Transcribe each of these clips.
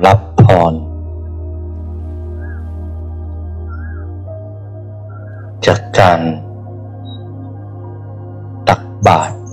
รับพรจากการตักบาตร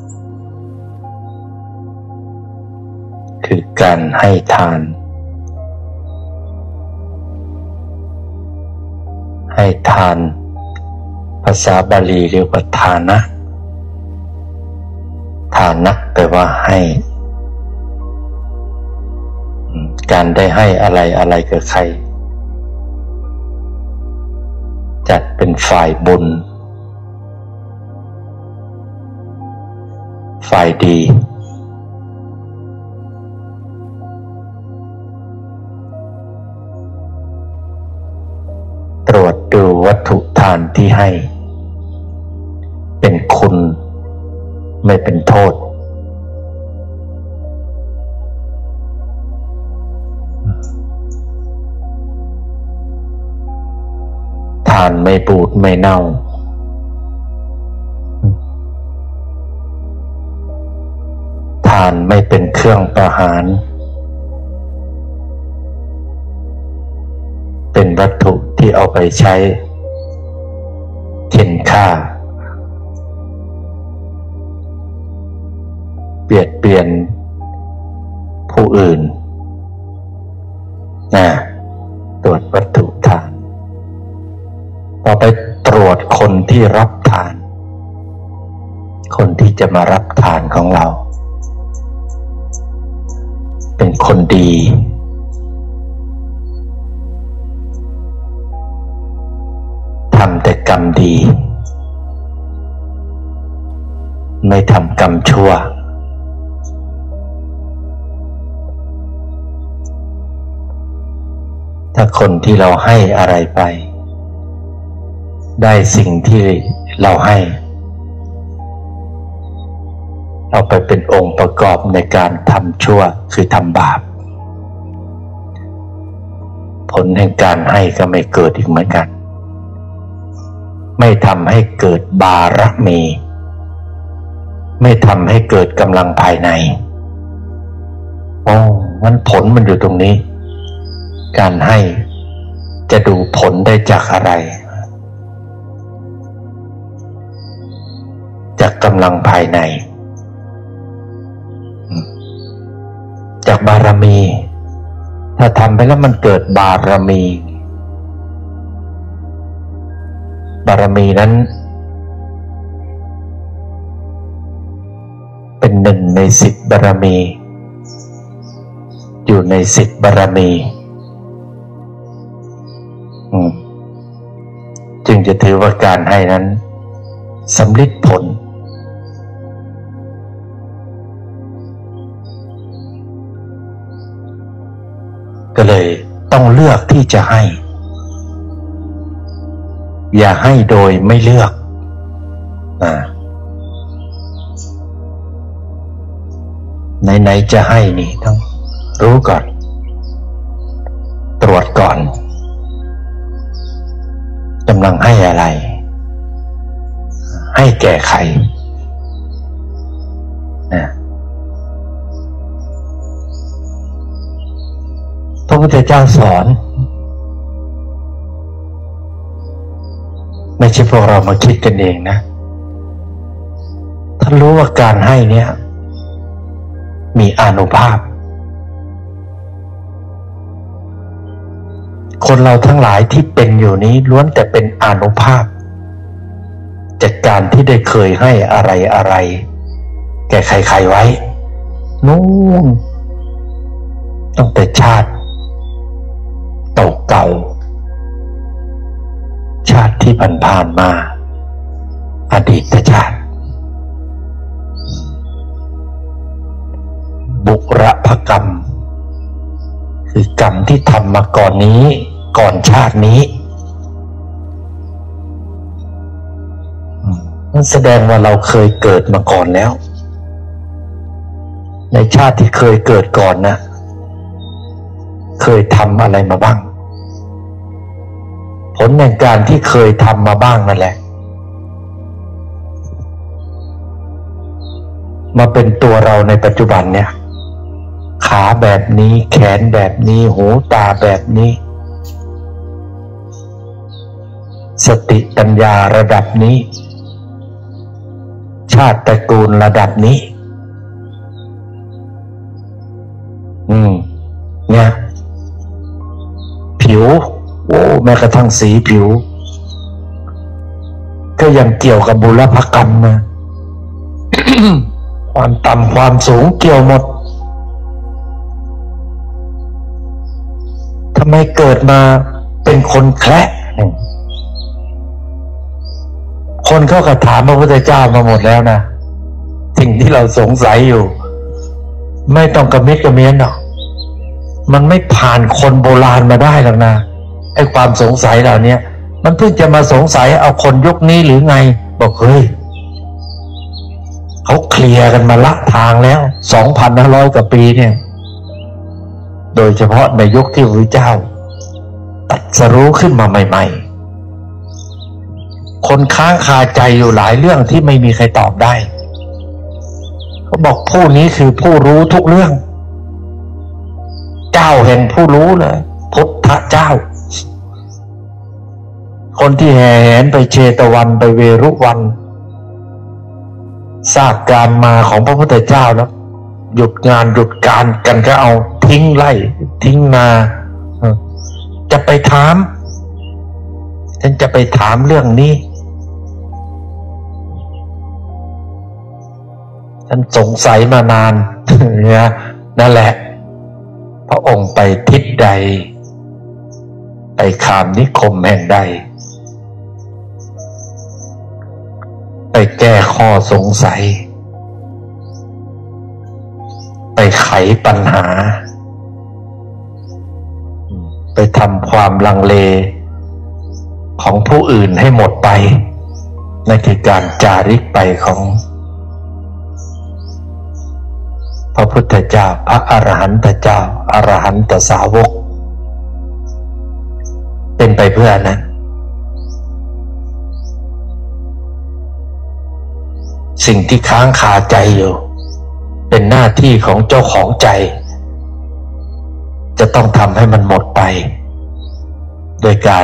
คือการให้ทานภาษาบาลีเรียกว่าทานะแปลว่าให้การได้ให้อะไรกับใครจัดเป็นฝ่ายบุญฝ่ายดีตรวจดูวัตถุทานที่ให้เป็นคุณไม่เป็นโทษทานไม่บูดไม่เน่าทานไม่เป็นเครื่องประหารเป็นวัตถุที่เอาไปใช้เข็นฆ่าเบียดเบียนผู้อื่นตรวจวัตถุทานต่อไปตรวจคนที่รับทานคนที่จะมารับทานของเราเป็นคนดีทำแต่กรรมดีไม่ทำกรรมชั่วถ้าคนที่เราให้อะไรไปได้สิ่งที่เราให้เอาไปเป็นองค์ประกอบในการทำชั่วคือทำบาปผลแห่งการให้ก็ไม่เกิดอีกเหมือนกันไม่ทำให้เกิดบารมีไม่ทำให้เกิดกำลังภายในมันผลมันอยู่ตรงนี้การให้จะดูผลได้จากอะไรจากกำลังภายในจากบารมีถ้าทำไปแล้วมันเกิดบารมีนั้นเป็น1 ใน 10 บารมีอยู่ใน10 บารมีจึงจะถือว่าการให้นั้นสำลิดผลก็เลยต้องเลือกที่จะให้อย่าให้โดยไม่เลือกไหนจะให้นี่ต้องรู้ก่อนตรวจก่อนกำลังให้อะไรให้แก่ใครพระพุทธเจ้าสอนไม่ใช่พวกเรามาคิดกันเองนะท่านรู้ว่าการให้เนี่ยมีอานุภาพคนเราทั้งหลายที่เป็นอยู่นี้ล้วนแต่เป็นอานุภาพจากการที่ได้เคยให้อะไรแก่ใครๆไว้นู่นตั้งแต่ชาติเก่าชาติที่ผ่านมาอดีตชาติบุรพกรรมคือกรรมที่ทำมาก่อนนี้ก่อนชาตินี้นั่นแสดงว่าเราเคยเกิดมาก่อนแล้วในชาติที่เคยเกิดก่อนนะเคยทำอะไรมาบ้างผลแห่งการที่เคยทำมาบ้างนั่นแหละมาเป็นตัวเราในปัจจุบันเนี่ยขาขาแบบนี้แขนแบบนี้หูตาแบบนี้สติปัญญาระดับนี้ชาติตระกูลระดับนี้เนี่ยผิวโอ้แม้กระทั่งสีผิวก็ยังเกี่ยวกับบุรพกรรมนะ ความต่ำความสูงเกี่ยวหมดทำไมเกิดมาเป็นคนแคระคนเขาก็ถามพระพุทธเจ้ามาหมดแล้วนะสิ่งที่เราสงสัยอยู่ไม่ต้องกระมิดกระเมียนหรอกมันไม่ผ่านคนโบราณมาได้หรอกนะไอ้ความสงสัยเหล่านี้มันเพิ่งจะมาสงสัยเอาคนยุคนี้หรือไงบอกเฮ้ยเขาเคลียร์กันมาละทางแล้ว 2,500 กว่าปีเนี่ยโดยเฉพาะในยุคที่พระพุทธเจ้าตรัสรู้ขึ้นมาใหม่ๆคนค้างคาใจอยู่หลายเรื่องที่ไม่มีใครตอบได้เขาบอกผู้นี้คือผู้รู้ทุกเรื่องเจ้าแห่งผู้รู้เลยพุทธเจ้าคนที่แห่แหนไปเชตวันไปเวรุวันทราบการมาของพระพุทธเจ้าแล้วหยุดงานหยุดการกันก็เอาทิ้งไล่ทิ้งนาจะไปถามฉันจะไปถามเรื่องนี้ฉันสงสัยมานานเนี่ยนั่นแหละพระองค์ไปทิศใดไปคามนิคมแห่งใดไปแก้ข้อสงสัยไปไขปัญหาไปทำความลังเลของผู้อื่นให้หมดไปนั่นคือการจาริกไปของพระพุทธเจ้าพระอรหันตเจ้าอรหันตสาวกเป็นไปเพื่อนั้นสิ่งที่ค้างคาใจอยู่เป็นหน้าที่ของเจ้าของใจจะต้องทำให้มันหมดไปโดยการ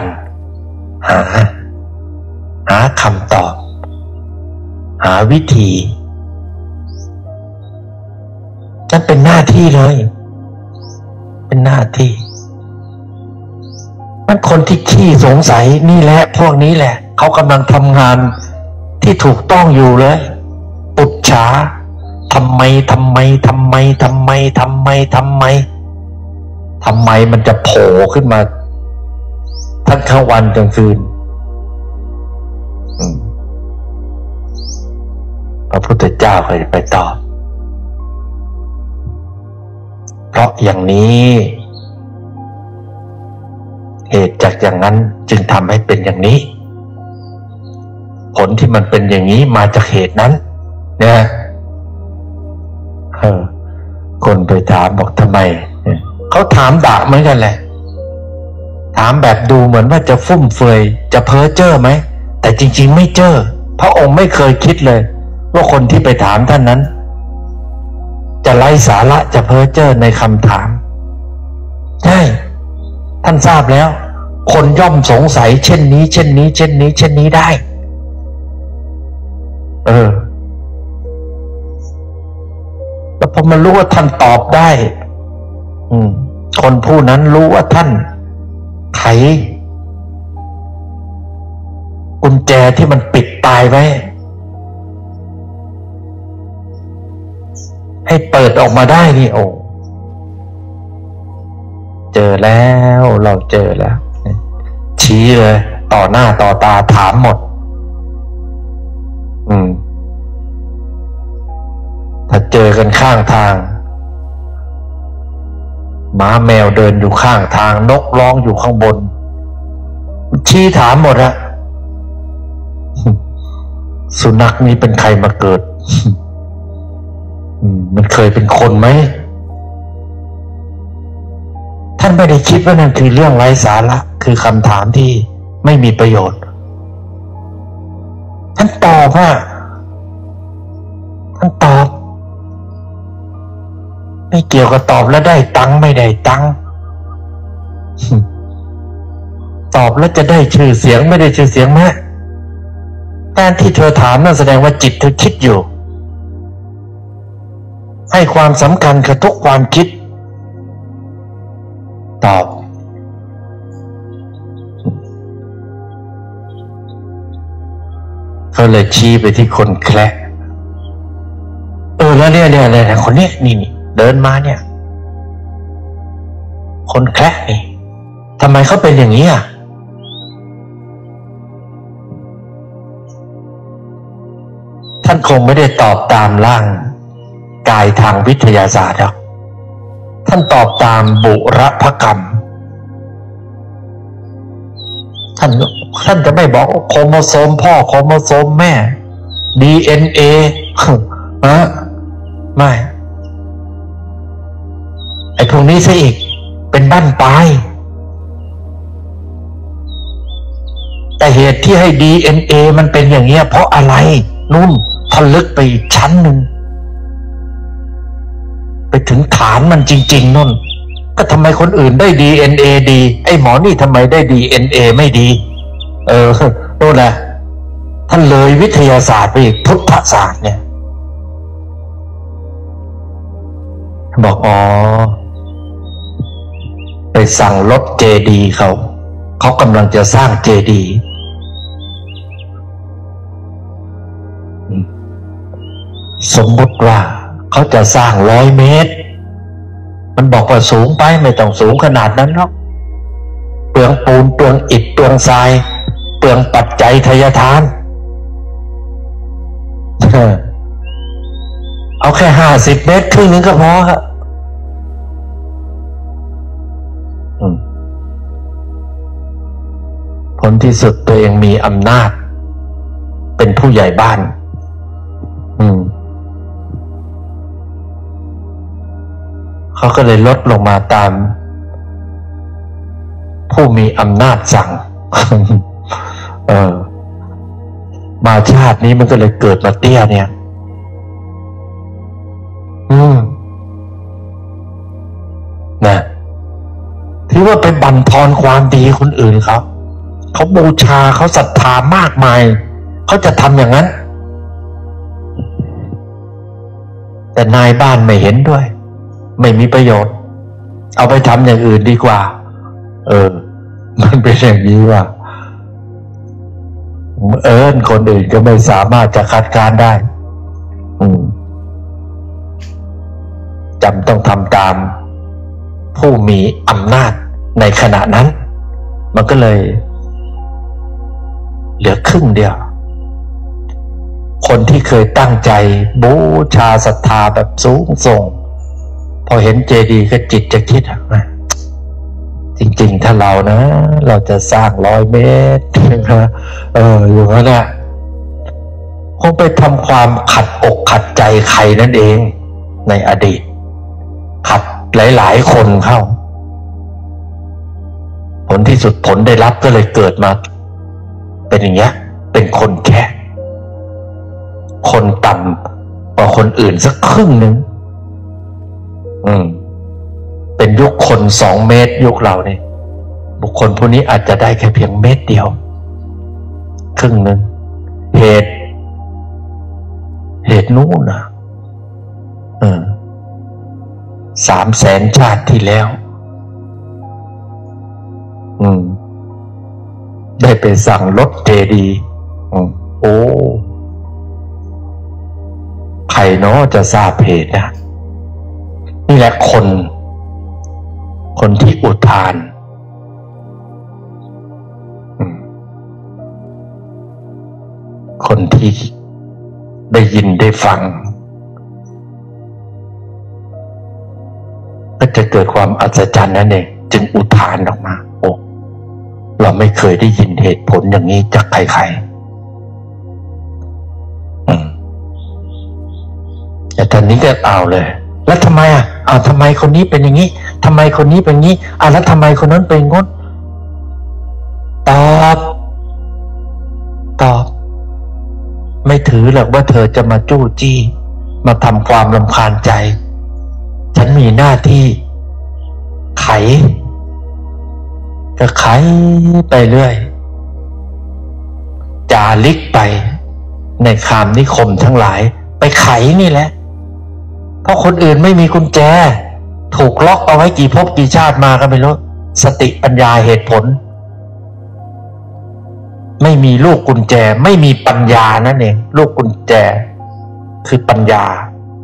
หาคำตอบหาวิธีนั่นเป็นหน้าที่เลยเป็นหน้าที่มันคนที่ขี้สงสัยนี่แหละพวกนี้แหละเขากำลังทำงานที่ถูกต้องอยู่เลยปุจฉาทำไมมันจะโผล่ขึ้นมาทั้งกลางวันกลางคืนพระพุทธเจ้าเคยไปตอบเพราะอย่างนี้เหตุจากอย่างนั้นจึงทำให้เป็นอย่างนี้ผลที่มันเป็นอย่างนี้มาจากเหตุนั้นเนี่ยคนไปถามบอกทำไมเขาถามด่าเหมือนกันแหละถามแบบดูเหมือนว่าจะฟุ่มเฟือยจะเพ้อเจ้อไหมแต่จริงๆไม่เจ้อพระองค์ไม่เคยคิดเลยว่าคนที่ไปถามท่านนั้นจะไร้สาระจะเพ้อเจ้อในคำถามใช่ท่านทราบแล้วคนย่อมสงสัยเช่นนี้ได้แล้วพอมารู้ว่าท่านตอบได้คนผู้นั้นรู้ว่าท่านไขกุญแจที่มันปิดตายไว้ให้เปิดออกมาได้นี่โอ้เจอแล้วเราเจอแล้วชี้เลยต่อหน้าต่อตาถามหมดถ้าเจอกันข้างทางหมาแมวเดินอยู่ข้างทางนกร้องอยู่ข้างบนชี้ถามหมดอะสุนัขนี้เป็นใครมาเกิดมันเคยเป็นคนไหมท่านไม่ได้คิดว่านั่นคือเรื่องไร้สาระคือคำถามที่ไม่มีประโยชน์ท่านตอบไม่เกี่ยวกับตอบแล้วได้ตังค์ไม่ได้ตังค์ตอบแล้วจะได้ชื่อเสียงไม่ได้ชื่อเสียงไหมการที่เธอถามนั่นแสดงว่าจิตเธอคิดอยู่ให้ความสำคัญกับทุกความคิดตอบเขาเลยชี้ไปที่คนแคละแล้วเนี่ยคนนี้นี่เดินมาเนี่ยคนแคละนี่ทำไมเขาเป็นอย่างนี้อ่ะท่านคงไม่ได้ตอบตามร่างกายทางวิทยาศาสตร์หรอกท่านตอบตามบุรพกรรมท่านจะไม่บอกโครโมโซมพ่อโครโมโซมแม่ DNA ไม่ไอ้พวกนี้ซะอีกเป็นบั้นปลายแต่เหตุที่ให้ DNA มันเป็นอย่างเงี้ยเพราะอะไรนู่นทะลึกไปอีกชั้นหนึ่งไปถึงฐานมันจริงๆนู่นก็ทำไมคนอื่นได้ DNA ดีไอ้หมอนี่ทำไมได้ DNA ไม่ดีนู่นแหละท่านเลยวิทยาศาสตร์ไปอีกพุทธศาสตร์เนี่ยบอกไปสั่งรถเจดีย์เขากำลังจะสร้างเจดีย์สมมติว่าเขาจะสร้าง100 เมตรมันบอกว่าสูงไปไม่ต้องสูงขนาดนั้นหรอกเปลืองปูนเปลืองอิฐเปลืองทรายเปลืองปัจจัยทายทานเอาแค่50 เมตรครึ่งนึงก็พอครับผลที่สุดตัวเองมีอำนาจเป็นผู้ใหญ่บ้านเขาก็เลยลดลงมาตามผู้มีอำนาจสั่งมาชาตินี้มันก็เลยเกิดมาเตี้ยเนี่ยนะที่ว่าไปบั่นทอนความดีคนอื่นเขาบูชาเขาศรัทธามากมายเขาจะทำอย่างนั้นแต่นายบ้านไม่เห็นด้วยไม่มีประโยชน์เอาไปทำอย่างอื่นดีกว่ามันเป็นอย่างนี้ว่าคนอื่นก็ไม่สามารถจะคัดค้านได้จำต้องทำตามผู้มีอำนาจในขณะนั้นมันก็เลยเหลือครึ่งเดียวคนที่เคยตั้งใจบูชาศรัทธาแบบสูงส่งพอเห็นเจดีย์ก็จิตจะคิดจริงๆถ้าเราจะสร้าง100 เมตรอยู่นั่นน่ะคงไปทำความขัดอกขัดใจใครนั่นเองในอดีตขัดหลายๆคนเข้าผลที่สุดผลได้รับก็เลยเกิดมาเป็นอย่างเงี้ยเป็นคนแค่คนต่ำกว่าคนอื่นสักครึ่งนึงเป็นยุคคน2 เมตรยุคเราเนี่ยบุคคลพวกนี้อาจจะได้แค่เพียงเมตรเดียวครึ่งนึงเหตุนู้นนะ300,000 ชาติที่แล้วได้ไปสั่งรถเจดีย์ใครเนาะจะทราบเหตุนะนี่แหละคนที่อุทานคนที่ได้ยินได้ฟังก็จะเกิดความอัศจรรย์นั่นเองจึงอุทานออกมาเราไม่เคยได้ยินเหตุผลอย่างนี้จากใครๆแต่ตอนนี้ก็เอาเลยแล้วทำไมทำไมคนนี้เป็นอย่างนี้ทำไมคนนี้เป็นงี้แล้วทำไมคนนั้นเป็นงดตอบไม่ถือหรอกว่าเธอจะมาจู้จี้มาทำความรำคาญใจฉันมีหน้าที่ไขก็ไขไปเรื่อยจาริกไปในคามนิคมทั้งหลายไปไขนี่แหละเพราะคนอื่นไม่มีกุญแจถูกล็อกเอาไว้กี่ภพกี่ชาติมาก็ไม่รู้สติปัญญาเหตุผลไม่มีลูกกุญแจไม่มีปัญญานั่นเองลูกกุญแจคือปัญญา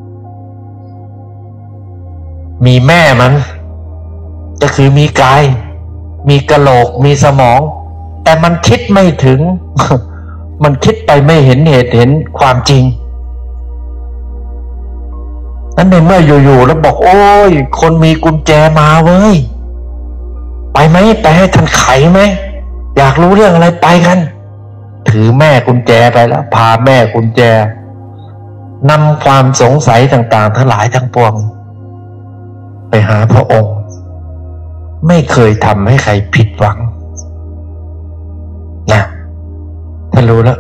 มีแม่มันก็คือมีกายมีกะโหลกมีสมองแต่มันคิดไม่ถึง มันคิดไปไม่เห็นเหตุเห็นความจริงนั้นในเมื่ออยู่ๆแล้วบอกโอ้ยคนมีกุญแจมาเว้ยไปไหมไปให้ท่านไขไหมอยากรู้เรื่องอะไรไปกันถือแม่กุญแจไปแล้วพาแม่กุญแจนำความสงสัยต่างๆทั้งหลายทั้งปวงไปหาพระองค์ไม่เคยทำให้ใครผิดหวังนะถ้ารู้แล้ว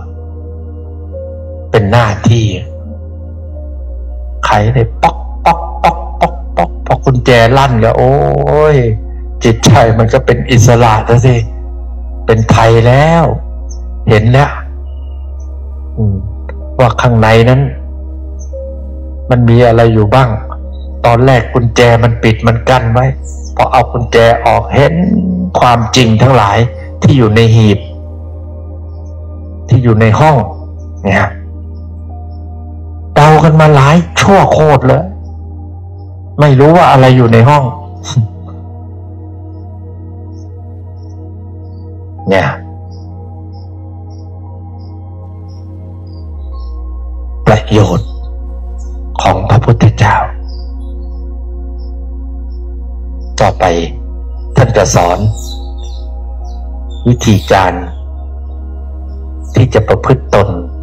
เป็นหน้าที่ไขได้ป๊อกป๊อกป๊อกป๊อกป๊อกพอกุญแจลั่นก็โอ้ยจิตใจมันก็เป็นอิสระแล้วสิเป็นไทยแล้วเห็นแล้วว่าข้างในนั้นมันมีอะไรอยู่บ้างตอนแรกกุญแจมันปิดมันกั้นไว้พอเอากุญแจออกเห็นความจริงทั้งหลายที่อยู่ในหีบที่อยู่ในห้องเนี่ยเดากันมาหลายชั่วโคตรเลยไม่รู้ว่าอะไรอยู่ในห้องเนี่ยประโยชน์ของพระพุทธเจ้าต่อไปท่านจะสอนวิธีการที่จะประพฤติตน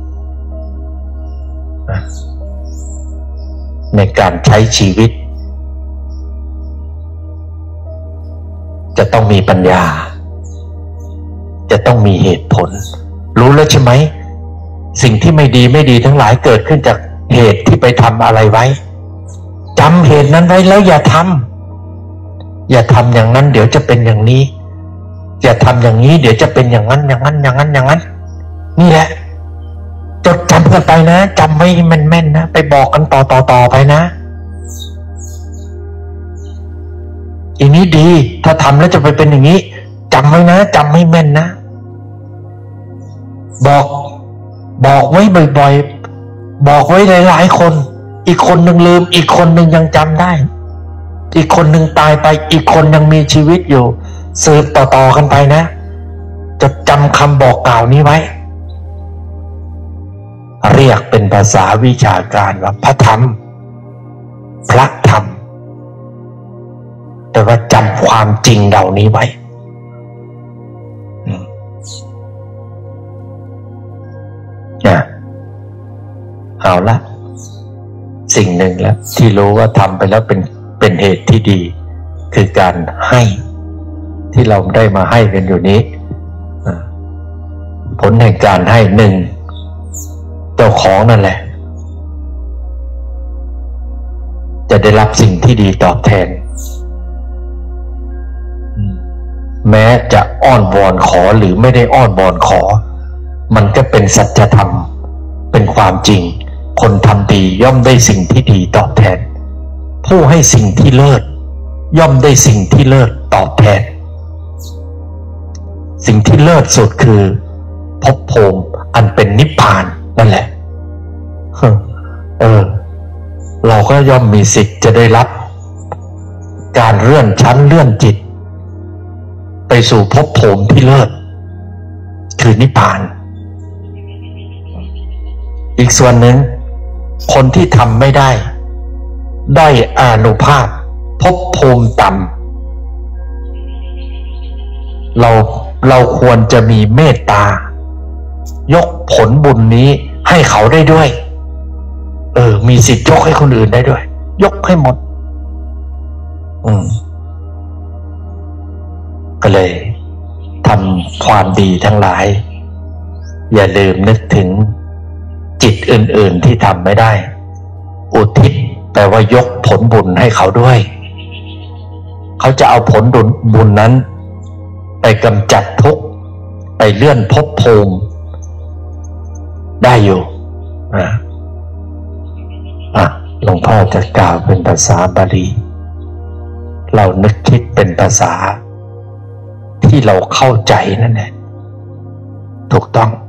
ในการใช้ชีวิตจะต้องมีปัญญาจะต้องมีเหตุผลรู้แล้วใช่ไหมสิ่งที่ไม่ดีทั้งหลายเกิดขึ้นจากเหตุที่ไปทำอะไรไว้จำเหตุนั้นไว้แล้วอย่าทำอย่างนั้นเดี๋ยวจะเป็นอย่างนี้อย่าทำอย่างนี้เดี๋ยวจะเป็นอย่างนั้นอย่างนั้นนี่แหละจดจำกันไปนะจำไม่แม่นๆนะไปบอกกันต่อไปนะอย่างนี้ดีถ้าทำแล้วจะไปเป็นอย่างนี้จำไว้นะจำให้แม่นนะบอกไว้บ่อยๆบอกไว้หลายๆคนอีกคนหนึ่งลืมอีกคนหนึ่งยังจำได้อีกคนหนึ่งตายไปอีกคนยังมีชีวิตอยู่สืบต่อกันไปนะจดจำคำบอกกล่าวนี้ไว้เรียกเป็นภาษาวิชาการว่าพระธรรมพระธรรมแต่ว่าจำความจริงเหล่านี้ไว้เอาละสิ่งหนึ่งแล้วที่รู้ว่าทำไปแล้วเป็นเหตุที่ดีคือการให้ที่เราได้มาให้กันอยู่นี้ผลแห่งการให้หนึ่งเจ้าของนั่นแหละจะได้รับสิ่งที่ดีตอบแทนแม้จะอ้อนวอนขอหรือไม่ได้อ้อนวอนขอมันก็เป็นสัจธรรมเป็นความจริงคนทำดีย่อมได้สิ่งที่ดีตอบแทนผู้ให้สิ่งที่เลิศย่อมได้สิ่งที่เลิศตอบแทนสิ่งที่เลิศสุดคือภพภูมิอันเป็นนิพพานนั่นแหละเราก็ย่อมมีสิทธิ์จะได้รับการเลื่อนชั้นเลื่อนจิตไปสู่ภพภูมิที่เลิศคือนิพพานอีกส่วนหนึ่งคนที่ทำไม่ได้ด้อยอานุภาพภพภูมิต่ำเราควรจะมีเมตตายกผลบุญนี้ให้เขาได้ด้วยมีสิทธิ์ยกให้คนอื่นได้ด้วยยกให้หมดก็เลยทำความดีทั้งหลายอย่าลืมนึกถึงจิตอื่นๆที่ทำไม่ได้อุทิศแต่ว่ายกผลบุญให้เขาด้วยเขาจะเอาผลบุญนั้นไปกำจัดทุกข์ไปเลื่อนภพภูมิได้อยู่หลวงพ่อจะกล่าวเป็นภาษาบาลีเรานึกคิดเป็นภาษาที่เราเข้าใจนั่นแหละถูกต้อง